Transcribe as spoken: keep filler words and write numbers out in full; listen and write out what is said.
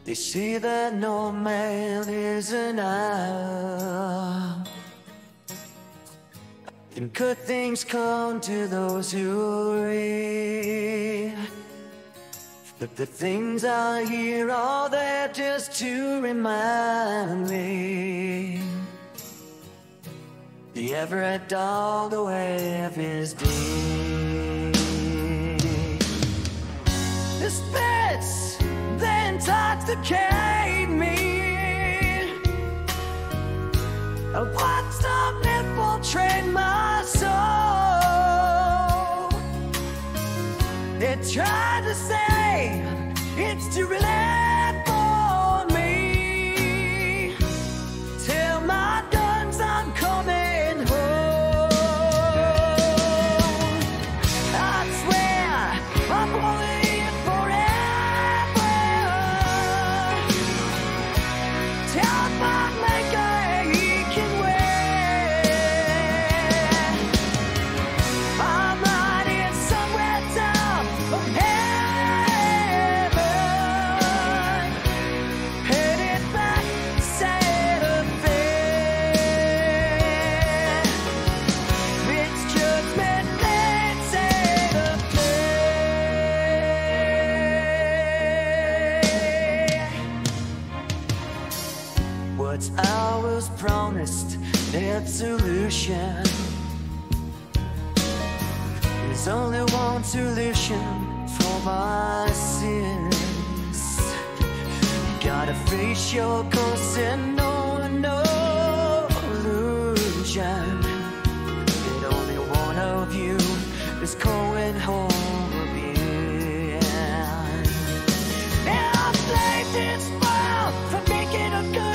They say that no man is enough, and good things come to those who wait. But the things I hear are there just to remind me the every dog the way of his day. The spirits they intoxicate me. I watch them infiltrate my soul. They try to say it's too late for me. Tell my guns I'm coming home. I swear I'm only in forever. Tell my maker he can wait. I'm riding somewhere down of heaven, headed back to Santa Fe. It's judgment day, Santa Fe. What's ours promised absolution. There's only one solution for my sins. Gotta face your ghost and no, no illusion that only one of you is going home again. And I blame this world for making a good